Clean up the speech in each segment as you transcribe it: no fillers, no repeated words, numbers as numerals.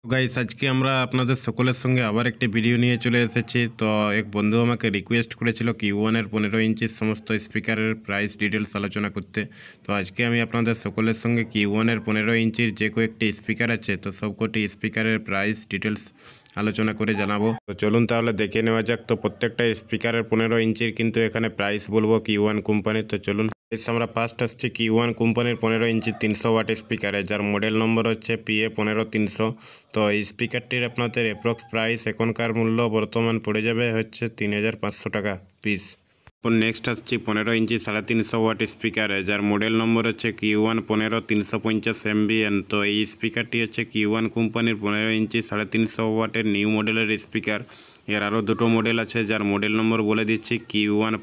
Guys আজকে আমরা আপনাদের সকলের সঙ্গে আবার একটি ভিডিও নিয়ে চলে এসেছি। তো এক বন্ধু আমাকে রিকোয়েস্ট করেছিল কিউ1 এর 15 ইঞ্চির সমস্ত স্পিকারের প্রাইস ডিটেলস আলোচনা করতে। তো আজকে আমি আপনাদের সকলের সঙ্গে কিউ1 এর 15 ইঞ্চির যে কয়েকটি স্পিকার আছে তো সবকটি স্পিকারের প্রাইস ডিটেলস আলোচনা করে জানাবো। তো চলুন তাহলে দেখে নেওয়া যাক। তো প্রত্যেকটা স্পিকারের 15 ইঞ্চির কিন্তু এখানে প্রাইস বলবো কিউ1 কোম্পানির। তো চলুন আমরা ফার্স্ট আসছি কিউ1 কোম্পানির 15 ইঞ্চি 300 ওয়াট স্পিকারে, যার মডেল নম্বর হচ্ছে PA15300। তো এই স্পিকারটির আপনাদের অ্যাপ্রক্স প্রাইস এখনকার মূল্য বর্তমান পড়ে যাবে হচ্ছে 3500 টাকা পিস। নেক্সট আসছি 15 ইঞ্চি 350 ওয়াট স্পিকারে, যার মডেল নম্বর হচ্ছে কিউ1 15350 MBN। তো এই স্পিকারটি হচ্ছে কিউ1 কোম্পানির 15 ইঞ্চি 350 ওয়াটের নিউ মডেলের স্পিকার। এর আরও দুটো মডেল আছে, যার মডেল নম্বর বলে দিচ্ছি কিউ1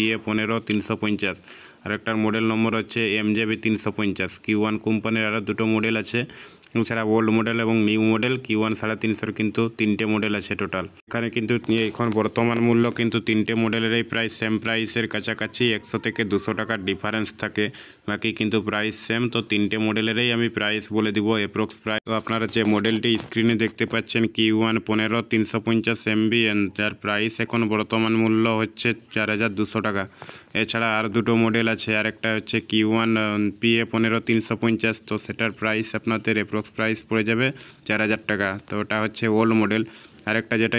PA15350, আর একটার মডেল নম্বর হচ্ছে MJB350। কিউ1 কোম্পানির আরও দুটো মডেল আছে, এছাড়া ওল্ড মডেল এবং নিউ মডেল কিউ1 350 কিন্তু তিনটে মডেল আছে টোটাল। এখানে কিন্তু এখন বর্তমান মূল্য কিন্তু তিনটে মডেলেরই প্রাইস সেম প্রাইসের কাছাকাছি, 100 থেকে 200 টাকার ডিফারেন্স থাকে, বাকি কিন্তু প্রাইস সেম। তো তিনটে মডেলেরই আমি প্রাইস বলে দিব অ্যাপ্রক্স প্রাইস। তো আপনারা যে মডেলটি স্ক্রিনে দেখতে পাচ্ছেন কিউ1 15350 MBN, যার প্রাইস এখন বর্তমান মূল্য হচ্ছে 4200 টাকা। এছাড়া আর দুটো মডেল আছে, আর একটা হচ্ছে কিউ1 PA15350, তো সেটার প্রাইস আপনাদের অ্যাপ্রক্স প্রাইস পড়ে যাবে 4000 টাকা। তো ওটা হচ্ছে ওল্ড মডেল। আরেকটা যেটা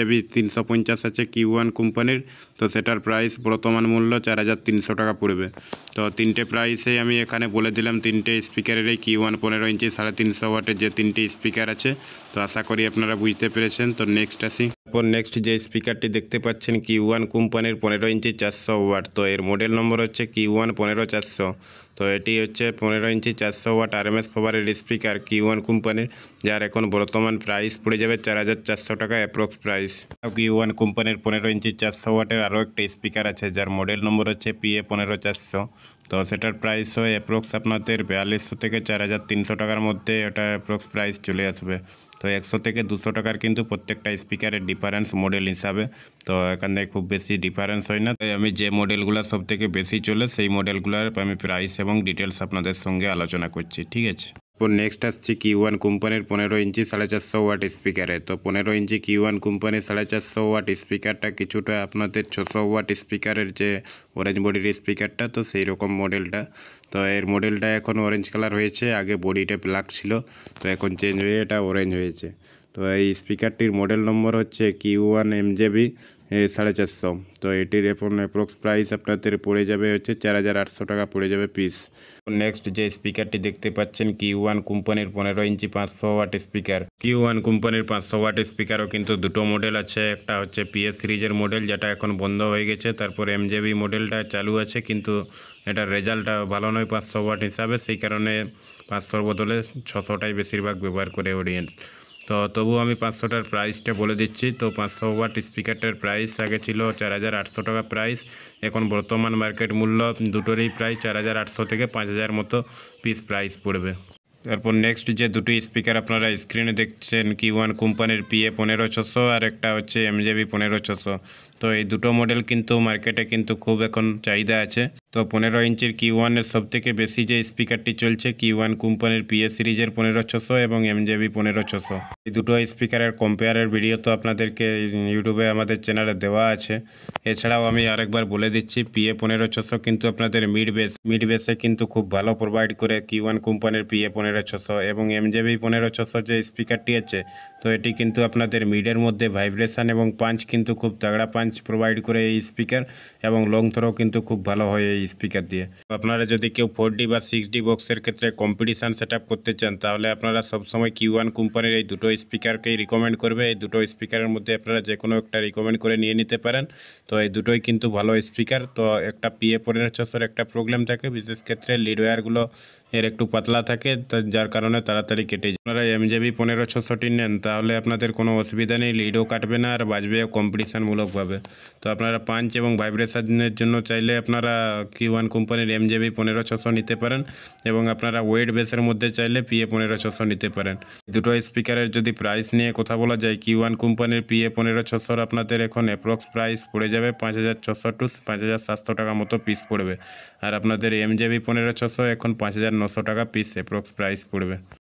MJB350 আছে কিউ1 কোম্পানির, তো সেটার প্রাইস বর্তমান মূল্য 4300 টাকা পড়বে। তো তিনটে প্রাইসেই আমি এখানে বলে দিলাম, তিনটে স্পিকারেরই কিউ1 15 ইঞ্চি 350 ওয়াটের যে তিনটে স্পিকার আছে। তো আশা করি আপনারা বুঝতে পেরেছেন। তো নেক্সট আসি। তারপর নেক্সট যে স্পিকারটি দেখতে পাচ্ছেন কিউ1 কোম্পানির 15 ইঞ্চি 400 ওয়াট, তো এর মডেল নম্বর হচ্ছে কিউ1 15400। তো এটি হচ্ছে 15 ইঞ্চি 400 ওয়াট RMS পাওয়ারের স্পিকার কিউ1 কোম্পানির, যার এখন বর্তমান প্রাইস পড়ে যাবে 4400 টাকা অ্যাপ্রক্স প্রাইস। কিউ1 কোম্পানির 15 ইঞ্চি 400 ওয়াটের আরও একটা স্পিকার আছে, যার মডেল নম্বর হচ্ছে PA15400। তো সেটার প্রাইস হয় অ্যাপ্রক্স আপনাদের 4200 থেকে 4300 টাকার মধ্যে ওটা অ্যাপ্রক্স প্রাইস চলে আসবে। তো 100 থেকে 200 টাকার কিন্তু প্রত্যেকটা স্পিকারের ডিফারেন্স মডেল হিসাবে। তো এখানে খুব বেশি ডিফারেন্স হয় না। তাই আমি যে মডেলগুলো সব থেকে বেশি চলে সেই মডেলগুলোর আমি প্রাইস এবং ডিটেলস আপনাদের সঙ্গে আলোচনা করছি, ঠিক আছে। তো নেক্সট আসছি কিউ1 কোম্পানির 15 ইঞ্চি 450 ওয়াট স্পিকারে। তো 15 ইঞ্চি কিউ1 কোম্পানির 450 ওয়াট স্পিকারটা কিছুটা আপনাদের 600 ওয়াট স্পিকারের যে অরেঞ্জ বডির স্পিকারটা, তো সেই রকম মডেলটা। তো এর মডেলটা এখন অরেঞ্জ কালার হয়েছে, আগে বডিটা ব্ল্যাক ছিল, তো এখন চেঞ্জ হয়ে এটা অরেঞ্জ হয়েছে। তো এই স্পিকারটির মডেল নম্বর হচ্ছে কিউ1 MJB 450। তো এটির এখন অ্যাপ্রক্স প্রাইস আপনাদের পড়ে যাবে হচ্ছে 4800 টাকা পড়ে যাবে পিস। নেক্সট যে স্পিকারটি দেখতে পাচ্ছেন কিউ1 কোম্পানির 15 ইঞ্চি 500 ওয়াট স্পিকার। কিউ1 কোম্পানির 500 ওয়াট স্পিকারও কিন্তু দুটো মডেল আছে, একটা হচ্ছে PS সিরিজের মডেল যেটা এখন বন্ধ হয়ে গেছে, তারপর MJB মডেলটা চালু আছে, কিন্তু এটার রেজাল্টটা ভালো নয় 500 ওয়াট হিসাবে, সেই কারণে 500-র বদলে 600টাই বেশিরভাগ ব্যবহার করে অডিয়েন্স। তো তবু আমি 500টার প্রাইসটা বলে দিচ্ছি। তো 500 ওয়াট স্পিকারটার প্রাইস আগে ছিল 4800 টাকা প্রাইস, এখন বর্তমান মার্কেট মূল্য দুটোরই প্রাইস 4800 থেকে 5000 মতো পিস প্রাইস পড়বে। তারপর নেক্সট যে দুটি স্পিকার আপনারা স্ক্রিনে দেখছেন কিউ1 কোম্পানির PA15600 আর একটা হচ্ছে MJB 15600। তো এই দুটো মডেল কিন্তু মার্কেটে কিন্তু খুব এখন চাহিদা আছে। তো 15 ইঞ্চির কিউ1-এর সবথেকে বেশি যে স্পিকারটি চলছে কিউ1 কোম্পানির PS সিরিজের 15600 এবং MJB 15600। এই দুটো স্পিকারের কম্পেয়ারের ভিডিও তো আপনাদেরকে ইউটিউবে আমাদের চ্যানেলে দেওয়া আছে। এছাড়াও আমি আরেকবার বলে দিচ্ছি, PA15600 কিন্তু আপনাদের মিড বেসে কিন্তু খুব ভালো প্রোভাইড করে কিউ1 কোম্পানির PA15600, এবং MJB 15600 যে স্পিকারটি আছে, তো এটি কিন্তু আপনাদের মিডের মধ্যে ভাইব্রেশন এবং পাঞ্চ কিন্তু খুব তাগড়া পাঞ্চ প্রোভাইড করে এই স্পিকার, এবং লং থ্রো কিন্তু খুব ভালো হয় এই স্পিকার দিয়ে। আপনারা যদি কেউ 4D বা 6D বক্সের ক্ষেত্রে কম্পিটিশান সেট করতে চান, তাহলে আপনারা সবসময় কিউ1 কোম্পানির এই দুটো স্পিকারকেই রিকমেন্ড করবে। এই দুটো স্পিকারের মধ্যে আপনারা যে কোনো একটা রিকমেন্ড করে নিয়ে নিতে পারেন। তো এই দুটোই কিন্তু ভালো স্পিকার। তো একটা PA15600-র একটা প্রবলেম থাকে, বিশেষ ক্ষেত্রে লিড ওয়্যারগুলো এর একটু পাতলা থাকে, যার কারণে তাড়াতাড়ি কেটে যায়। আপনারা MJB 15600টি নেন তাহলে আপনাদের কোনো অসুবিধা নেই, লিডও কাটবে না আর বাজবেও কম্পিটিশানমূলকভাবে। তো আপনারা পাঞ্চ এবং ভাইব্রেশনের জন্য চাইলে আপনারা কিউ1 কোম্পানির MJB 15600 নিতে পারেন, এবং আপনারা ওয়েট বেসের মধ্যে চাইলে PA15600 নিতে পারেন। দুটো স্পিকারের যদি প্রাইস নিয়ে কথা বলা যায়, কিউ1 কোম্পানির PA15600 আপনাদের এখন অ্যাপ্রক্স প্রাইস পড়ে যাবে 5600 টু 5700 টাকা মতো পিস পড়বে, আর আপনাদের MJB 15600 এখন 5900 টাকা পিস অ্যাপ্রক্স প্রাইস পড়বে।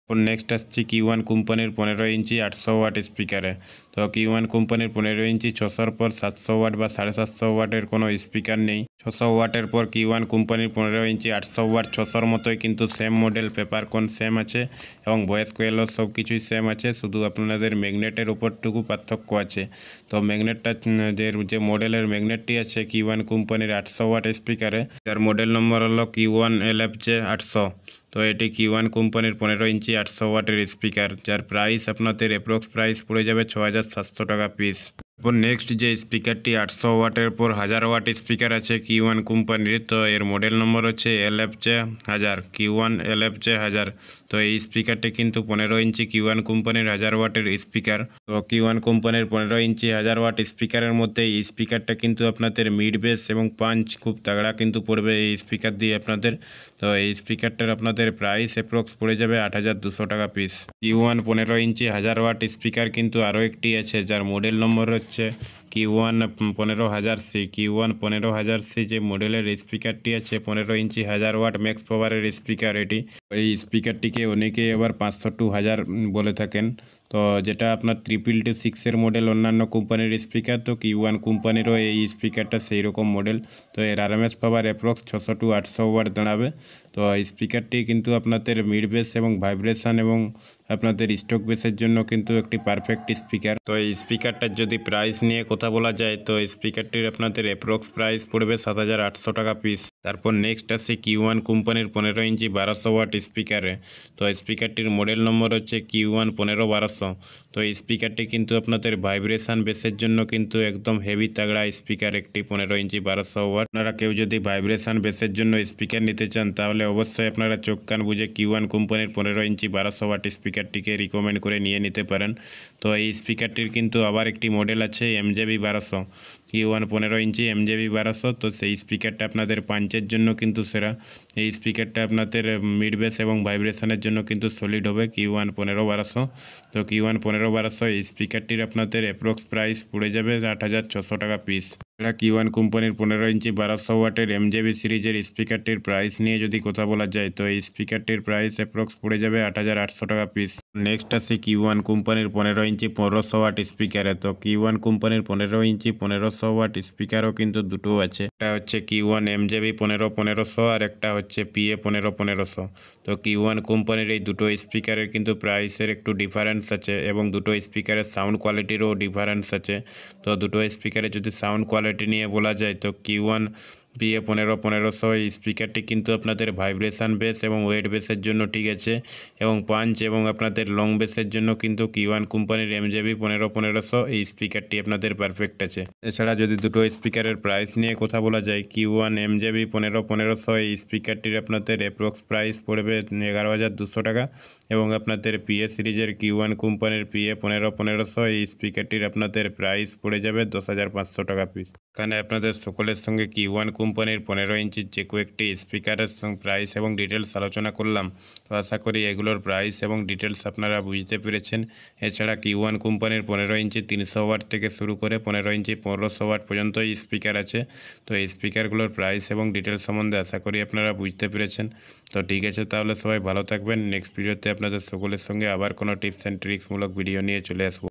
নেক্সট আসছে Q1 কোম্পানির 15 ইঞ্চি 800 ওয়াট স্পিকারে। তো Q1 কোম্পানির 15 ইঞ্চি 600-র পর 700 ওয়াট বা 750 ওয়াটের কোনো স্পিকার নেই। 600 ওয়াটের পর Q1 কোম্পানির 15 ইঞ্চি 800 ওয়াট 600-র মতোই কিন্তু সেম মডেল, পেপারকন সেম আছে এবং ভয়েস কোয়েলও সব কিছুই সেম আছে, শুধু আপনাদের ম্যাগনেটের উপরটুকু পার্থক্য আছে। তো ম্যাগনেটটা যে মডেলের ম্যাগনেটটি আছে Q1 কোম্পানির 800 ওয়াট স্পিকারে, যার মডেল নম্বর হলো Q1 LFJ 800। তো এটি Q1 কোম্পানির 15 ইঞ্চি 800 ওয়াটের স্পিকার, যার প্রাইস আপনাদের অ্যাপ্রক্স প্রাইস পড়ে যাবে 6,700 টাকা পিস। তারপর নেক্সট যে স্পিকারটি 800 ওয়াটের পর 1000 ওয়াট স্পিকার আছে Q1 কোম্পানির, তো এর মডেল নম্বর হচ্ছে LFJ 1000, Q1 LFJ 1000। তো এই স্পিকারটি কিন্তু 15 ইঞ্চি Q1 কোম্পানির 1000 ওয়াটের স্পিকার। তো Q1 কোম্পানির 15 ইঞ্চি 1000 ওয়াট স্পিকারের মধ্যে এই স্পিকারটা কিন্তু আপনাদের মিড বেস এবং পাঞ্চ খুব তাগড়া কিন্তু পড়বে এই স্পিকার দিয়ে আপনাদের। তো এই স্পিকারটার আপনাদের প্রাইস অ্যাপ্রক্স পড়ে যাবে 8,200 টাকা piece. Q1 15 inch 1000 watt speaker কিন্তু আরও একটি আছে, যার মডেল নম্বর হচ্ছে Q1 15000C। Q1 15000C যে মডেলের স্পিকারটি আছে 15 ইঞ্চি 1000 ওয়াট ম্যাক্স পাওয়ারের স্পিকার এটি। এই স্পিকারটিকে অনেকেই আবার 500 to 1000 বলে থাকেন। তো যেটা আপনার 666-এর মডেল অন্যান্য কোম্পানির স্পিকার, তো Q1 কোম্পানিরও এই স্পিকারটা সেই রকম মডেল। তো এর RMS power approx 600 to 800 watt দাঁড়াবে। তো এই স্পিকারটি কিন্তু আপনাদের মিড বেস এবং ভাইব্রেশন এবং আপনাদের স্টক বেসের জন্য কিন্তু একটি পারফেক্ট স্পিকার। তো এই স্পিকারটার যদি প্রাইস নিয়ে কথা বলা যায়, তো স্পিকারটির আপনাদের অ্যাপ্রক্স প্রাইস পড়বে 7,800 টাকা পিস। তারপর নেক্সট আসছে Q1 কোম্পানির 15 ইঞ্চি 1200 ওয়াট স্পিকারে। তো স্পিকারটির মডেল নম্বর হচ্ছে Q1 15-1200। তো এই স্পিকারটি কিন্তু আপনাদের ভাইব্রেশন বেসের জন্য কিন্তু একদম হেভি তাগড়া স্পিকার একটি 15 ইঞ্চি 1200 ওয়াট। আপনারা কেউ যদি ভাইব্রেশন বেসের জন্য স্পিকার নিতে চান, তাহলে অবশ্যই আপনারা চোখ কান বুঝে Q1 কোম্পানির 15 ইঞ্চি 1200 ওয়াট স্পিকারটিকে রিকমেন্ড করে নিয়ে নিতে পারেন। তো এই স্পিকারটির কিন্তু আবার একটি মডেল আছে MJB 1200, Q1 15 ইঞ্চি MJB 1200। তো সেই স্পিকারটা আপনাদের পাঞ্চের জন্য কিন্তু সেরা। এই স্পিকারটা আপনাদের মিড বেস এবং ভাইব্রেশনের জন্য কিন্তু সলিড হবে Q1 15-1200। তো Q1 15-1200 এই স্পিকারটির আপনাদের অ্যাপ্রক্স প্রাইস পড়ে যাবে 8,600 টাকা পিস। এছাড়া Q1 কোম্পানির 15 ইঞ্চি 1200 ওয়াটের MJB সিরিজের স্পিকারটির প্রাইস নিয়ে যদি কথা বলা যায়, তো এই স্পিকারটির প্রাইস অ্যাপ্রক্স পড়ে যাবে 8,800 টাকা পিস। নেক্সট আছে Q1 কোম্পানির 15 ইঞ্চি 1500 ওয়াট স্পিকারে। তো Q1 কোম্পানির 15 ইঞ্চি 1500 ওয়াট স্পিকারও কিন্তু দুটো আছে, একটা হচ্ছে Q1 MJB 15-1500 আর একটা হচ্ছে PA 15-1500। তো Q1 কোম্পানির এই দুটো স্পিকারের কিন্তু প্রাইসের একটু ডিফারেন্স আছে এবং দুটো স্পিকারের সাউন্ড কোয়ালিটিরও ডিফারেন্স আছে। তো দুটো স্পিকারের যদি সাউন্ড কোয়ালিটি নিয়ে বলা যায়, তো Q1 PA 15-1500 এই স্পিকারটি কিন্তু আপনাদের ভাইব্রেশন বেস এবং ওয়েট বেসের জন্য ঠিক আছে, এবং পাঞ্চ এবং আপনাদের লং বেসের জন্য কিন্তু Q1 কোম্পানির MJB 15-1500 এই স্পিকারটি আপনাদের পারফেক্ট আছে। এছাড়া যদি দুটো স্পিকারের প্রাইস নিয়ে কথা বলা যায়, Q1 MJB 15-1500 এই স্পিকারটির আপনাদের অ্যাপ্রক্স প্রাইস পড়বে 11,200 টাকা, এবং আপনাদের PA সিরিজের Q1 কোম্পানির PA 15-1500 এই স্পিকারটির আপনাদের প্রাইস পড়ে যাবে 10,500 টাকা পিস। এখানে আপনাদের সকলের সঙ্গে Q1 কোম্পানির 15 ইঞ্চির যে কয়েকটি স্পিকারের প্রাইস এবং ডিটেলস আলোচনা করলাম। তো আশা করি এগুলোর প্রাইস এবং ডিটেলস আপনারা বুঝতে পেরেছেন। এছাড়া Q1 কোম্পানির 15 ইঞ্চি 300 ওয়াট থেকে শুরু করে 15 ইঞ্চি 1500 ওয়াট পর্যন্ত এই স্পিকার আছে। তো এই স্পিকারগুলোর প্রাইস এবং ডিটেলস সম্বন্ধে আশা করি আপনারা বুঝতে পেরেছেন। তো ঠিক আছে, তাহলে সবাই ভালো থাকবেন। নেক্সট ভিডিওতে আপনাদের সকলের সঙ্গে আবার কোনো টিপস অ্যান্ড ট্রিক্সমূলক ভিডিও নিয়ে চলে আসবো।